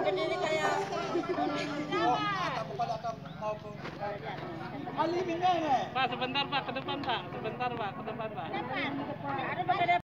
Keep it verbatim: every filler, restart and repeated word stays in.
berdiri kayak Pak, sebentar Pak, ke depan Pak, sebentar Pak, ke depan Pak. ada pada